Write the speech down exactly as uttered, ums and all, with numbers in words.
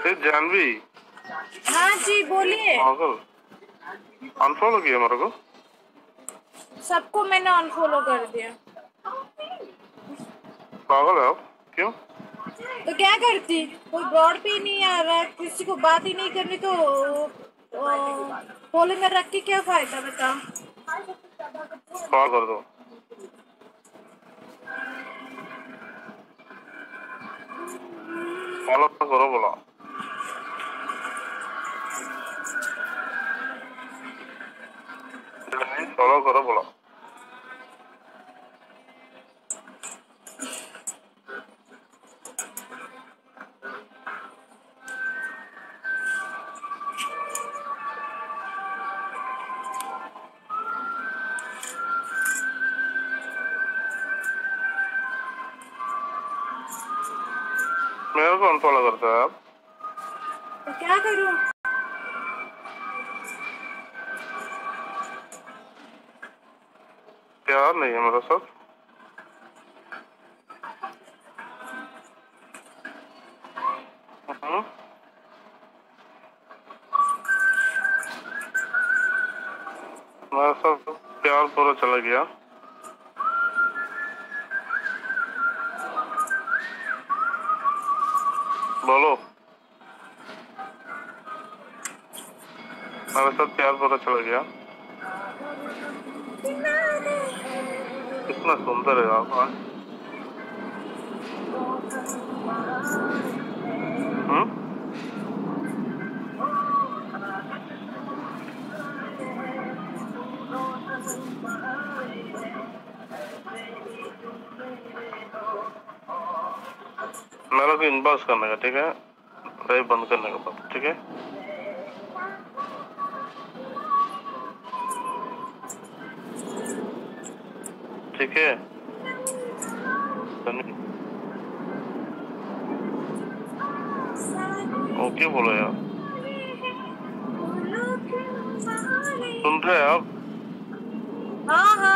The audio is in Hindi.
जानवी। हाँ जी बोलिए। पागल अनफॉलो किया मेरे को। सबको मैंने अनफॉलो कर दिया। पागल है आप, क्यों? तो क्या करती, कोई ब्रॉड पे ही नहीं आ रहा, किसी को बात ही नहीं करनी तो फॉलो में रख के क्या फायदा बता। कॉल कर दो। फॉलो करो बोला। फॉलो करो बोला। मेरे को अनफॉलो करता है आप? तो क्या करूं? प्यार नहीं है मेरा साथ। मेरा साथ प्यार पूरा चला गया। बोलो। मेरे साथ प्यार पूरा चला गया। कितना सुंदर है आप आज। हम्म मेरा को इनबॉक्स करने का, ठीक है? लाइव बंद करने का बाद, ठीक है? ठीक है। ओके बोलो यार। सुन रहे हैं आप? हाँ हाँ